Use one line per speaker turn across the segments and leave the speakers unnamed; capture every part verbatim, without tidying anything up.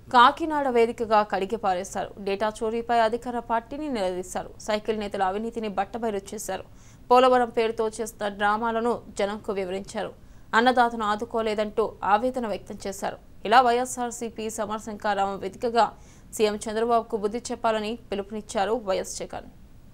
కాకినాడ వేదికగా కడిగి పారేశారు. డేటా చోరీపై అధికార పార్టీని నిలదీశారు. సైకిల్ నేతల అవినీతిని బట్టబయలు చేశారు. పోలవరం పేరుతో చేస్తున్న డ్రామాలను జనంకు వివరించారు. అన్నదాతను ఆదుకోలేదంటూ ఆవేదన వ్యక్తం చేశారు. ఇలా వైఎస్ఆర్సీపీ సమరశంఖారామం వేదికగా సీఎం చంద్రబాబుకు బుద్ధి చెప్పాలని పిలుపునిచ్చారు వైఎస్ జగన్.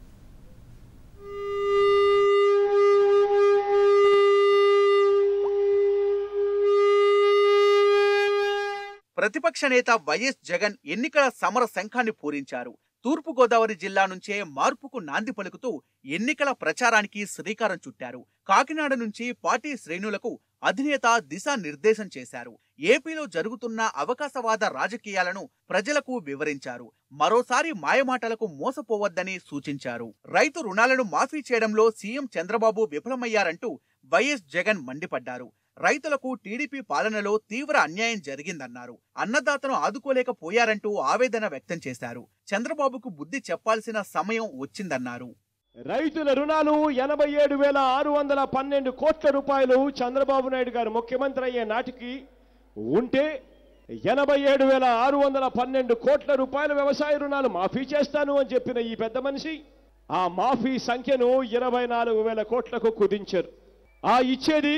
ప్రతిపక్ష నేత వైఎస్ జగన్ ఎన్నికల సమర శంఖాన్ని పూరించారు. తూర్పుగోదావరి జిల్లా నుంచే మార్పుకు నాంది పలుకుతూ ఎన్నికల ప్రచారానికి శ్రీకారం చుట్టారు. కాకినాడ నుంచి పార్టీ శ్రేణులకు అధినేత దిశానిర్దేశం చేశారు. ఏపీలో జరుగుతున్న అవకాశవాద రాజకీయాలను ప్రజలకు వివరించారు. మరోసారి మాయమాటలకు మోసపోవద్దని సూచించారు. రైతు రుణాలను మాఫీ చేయడంలో సీఎం చంద్రబాబు విఫలమయ్యారంటూ వైఎస్ జగన్ మండిపడ్డారు. రైతులకు టీడీపీ పాలనలో తీవ్ర అన్యాయం జరిగిందన్నారు. అన్నదాతను ఆదుకోలేకపోయారంటూ ఆవేదన వ్యక్తం చేశారు. చంద్రబాబుకు బుద్ధి చెప్పాల్సిన సమయం వచ్చిందన్నారు.
రైతుల రుణాలు ఎనభై ఏడు వేల ఆరు వందల పన్నెండు కోట్ల రూపాయలు చంద్రబాబు నాయుడు గారు ముఖ్యమంత్రి అయ్యే నాటికి ఉంటే ఎనభై ఏడు వేల ఆరు వందల పన్నెండు కోట్ల రూపాయల వ్యవసాయ రుణాలు మాఫీ చేస్తాను అని చెప్పిన ఈ పెద్ద మనిషి ఆ మాఫీ సంఖ్యను ఇరవై నాలుగు వేల కోట్లకు కుదించారు. ఆ ఇచ్చేది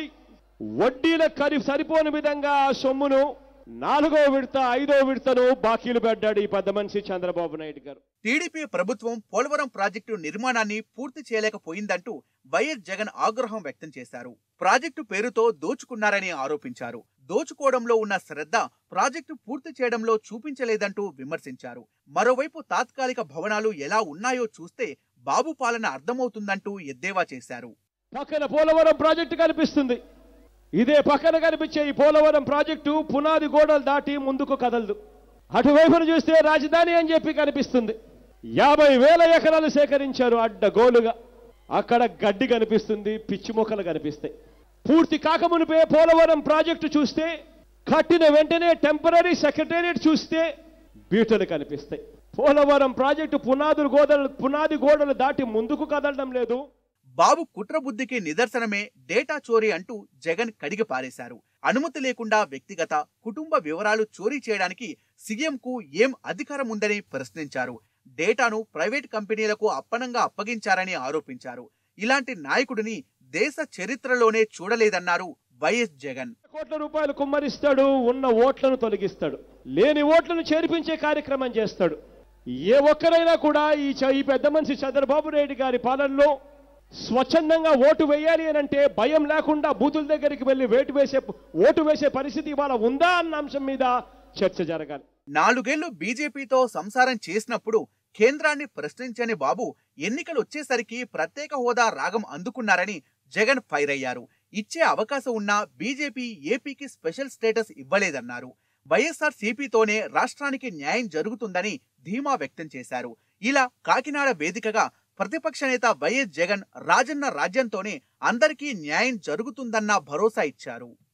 వడ్డీల కరి సరిపోని విధంగా ఆ సొమ్మును నాలుగో విడత ఐదో విడతను బాకీలు పెట్టాడు ఈ పెద్ద మనిషి చంద్రబాబు నాయుడు గారు.
టీడీపీ ప్రభుత్వం పోలవరం ప్రాజెక్టు నిర్మాణాన్ని పూర్తి చేయలేకపోయిందంటూ వైఎస్ జగన్ ఆగ్రహం వ్యక్తం చేశారు. ప్రాజెక్టు పేరుతో దోచుకున్నారని ఆరోపించారు. దోచుకోవడంలో ఉన్న శ్రద్ధ ప్రాజెక్టు పూర్తి చేయడంలో చూపించలేదంటూ విమర్శించారు. మరోవైపు తాత్కాలిక భవనాలు ఎలా ఉన్నాయో చూస్తే బాబు పాలన అర్థమవుతుందంటూ ఎద్దేవా చేశారు.
పక్కన పోలవరం ప్రాజెక్టు కనిపిస్తుంది. ఇదే పక్కన కనిపించే ఈ పోలవరం ప్రాజెక్టు పునాది గోడలు దాటి ముందుకు కదలదు. అటువైపును చూస్తే రాజధాని అని చెప్పి కనిపిస్తుంది. యాభై వేల ఎకరాలు సేకరించారు అడ్డగోలుగా. అక్కడ గడ్డి కనిపిస్తుంది, పిచ్చి మొక్కలు కనిపిస్తాయి. పూర్తి కాకమునిపే పోలవరం ప్రాజెక్టు చూస్తే, కట్టిన వెంటనే టెంపరీ సెక్రటేరియట్ చూస్తే బీటలు కనిపిస్తాయి. పోలవరం ప్రాజెక్టు పునాదులు గోడలు పునాది గోడలు దాటి ముందుకు కదలడం లేదు.
బాబు కుట్రబుద్ధికి నిదర్శనమే డేటా చోరీ అంటూ జగన్ కడిగి పారేశారు. అనుమతి లేకుండా వ్యక్తిగత, కుటుంబ వివరాలు చోరీ చేయడానికి సీఎంకు ఏం అధికారం ఉందని ప్రశ్నించారు. డేటాను ప్రైవేట్ కంపెనీలకు అప్పనంగా అప్పగించారని ఆరోపించారు. ఇలాంటి నాయకుడిని దేశ చరిత్రలోనే చూడలేదన్నారు వైఎస్ జగన్.
కోట్ల రూపాయలు కుమ్మరిస్తాడు, ఉన్న ఓట్లను తొలగిస్తాడు, లేని ఓట్లను చేర్పించే కార్యక్రమం చేస్తాడు. ఏ ఒక్కరైనా కూడా ఈ పెద్ద మనిషి చంద్రబాబు నాయుడు గారి పాలనలో స్వచ్ఛందంగా ఓటు వేయాలి అని అంటే భయం లేకుండా బూతుల దగ్గరికి వెళ్లి వేటు వేసే ఓటు వేసే పరిస్థితి ఇవాళ ఉందా అన్న అంశం మీద చర్చ జరగాలి.
నాలుగేళ్లు బీజేపీతో సంసారం చేసినప్పుడు కేంద్రాన్ని ప్రశ్నించని బాబు ఎన్నికలు వచ్చేసరికి ప్రత్యేక హోదా రాగం అందుకున్నారని జగన్ ఫైర్ అయ్యారు. ఇచ్చే అవకాశం ఉన్నా బీజేపీ ఏపీకి స్పెషల్ స్టేటస్ ఇవ్వలేదన్నారు. వైఎస్ఆర్ సిపితోనే రాష్ట్రానికి న్యాయం జరుగుతుందని ధీమా వ్యక్తం చేశారు. ఇలా కాకినాడ వేదికగా ప్రతిపక్ష నేత వైఎస్ జగన్ రాజన్న రాజ్యంతోనే అందరికీ న్యాయం జరుగుతుందన్న భరోసా ఇచ్చారు.